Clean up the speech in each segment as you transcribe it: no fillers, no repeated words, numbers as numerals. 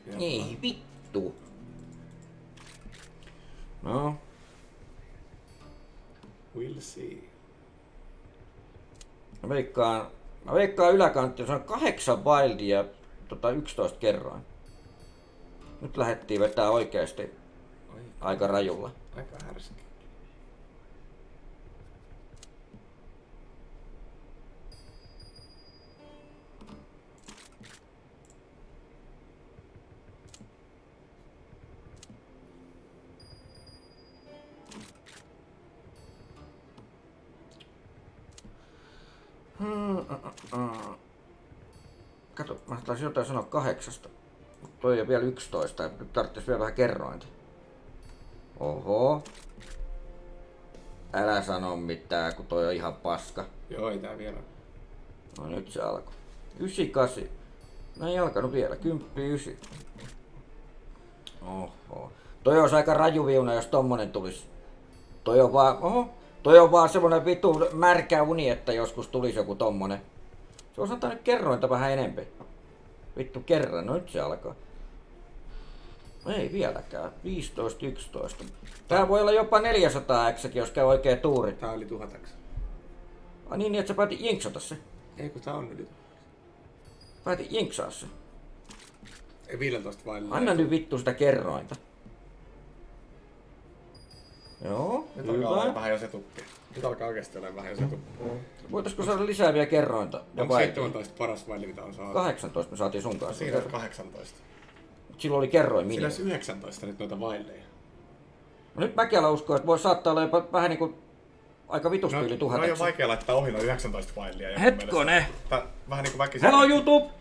Ei vittu. No. We'll see. Mä veikkaan yläkantti, se on 8 wildia ja 11 kerroin. Nyt lähdettiin vetää oikeesti aika rajulla. Aika härski. Kato, mä taisin jotain sanoa 8. Toi on vielä 11 ja nyt tarvitsisi vielä vähän kerrointa. Oho. Älä sano mitään, kun toi on ihan paska. Joo, ei tää vielä. No nyt se alkoi. 98. No ei alkanut vielä. 10, 9. Oho. Toi olisi aika raju viuna, jos tommonen tulis. Toi on vaan, toi on vaan semmonen vitu märkä uni, että joskus tulisi joku tommonen. Se olisi antaa nyt kerrointa vähän enempi. Vittu kerran, no nyt se alkaa. Ei vieläkään. 15, 11. Tää voi olla jopa 400 x, jos käy oikea tuuri. Tää on yli 1000 x. Ai niin, että sä päätit jinksata se. Ei kun tää on yli 1000. Päätit jinksaa se. Ei 15 vain. Anna nyt vittu sitä kerrointa. Joo, nyt alkaa olla vähän jo se tukki. Nyt alkaa oikeesti olla vähän jo se tukki. Voitaisko saada lisää vielä kerrointa? Onko 17 paras vaili mitä on saatu? 18 me saatiin sun kanssa. Siinä on 18. Silloin oli kerroin minimi. Siinä olisi 19 nyt noita vaileja. No nyt mäkin uskon, että voi saattaa olla jopa vähän niinku aika vitusti yli 1000. No on jo vaikea laittaa ohi noin 19 vailia. Hetkonen! Vähän niinku väkisin. Hello YouTube!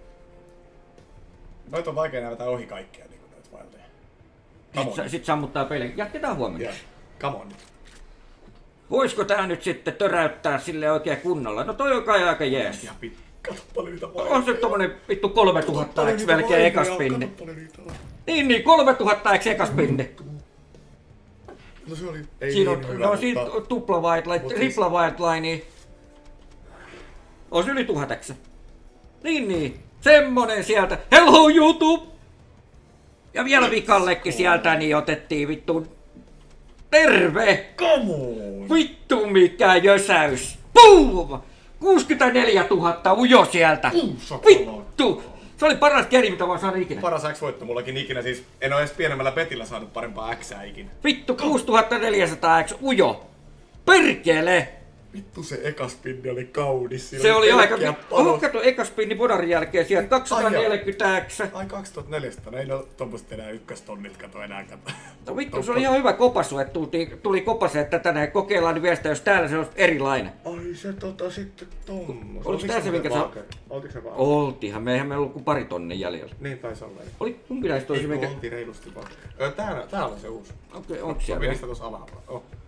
Noita on vaikea näyttää ohi kaikkia niinku noita vaileja. Sit sammuttaa pelin. Jatketaan huomenna. Yeah. Come on nyt. Voisko tää nyt sitten töräyttää sille oikein kunnolla? No toi on kai aika jees. Ihan katso paljon niitä vaileja. On se tommonen vittu 3000 x melkein ekaspinni. Niin, 3000 x ekaspinni. No se oli... Ei siinä niin on, hyvä, no siitä tupla white line, tripla white line. Ois yli 1000 x. Niin. Semmonen sieltä. Hello YouTube! Ja vielä vikallekin sieltä niin otettiin vittu. Terve! Come on! Vittu mikä jösäys! Boom! 64 000 ujo sieltä! Vittu! Se oli paras keri mitä vaan saanut ikinä. Paras X-voitto mullakin ikinä, siis en oo edes pienemmällä petillä saanut parempaa Xää ikinä. Vittu 6400 X ujo! Perkele! Vittu se ekaspinni oli kaunis. Se oli aika... Kato ekaspinni bodarin jälkeen sieltä 240 X. Ai 2400, no ei no tommoset enää ykköstonnit kato enää kato. No vittu se oli ihan hyvä kopasu, että tuli kopase, että tänään kokeillaan niin vielä sitä, jos täällä se olisi erilainen. Ai se sitten tommos. Oliko tää se minkä sä... Oltiinko se vaan? Oltiinhan, meihän meillä ollut kuin pari tonnin jäljellä. Niin taisi olla. Oli, mun pitäisi toisi ei minkä... oltiin reilusti vaan. Täällä on se uusi. Okei, onks siellä? Ministä tossa alhaalla.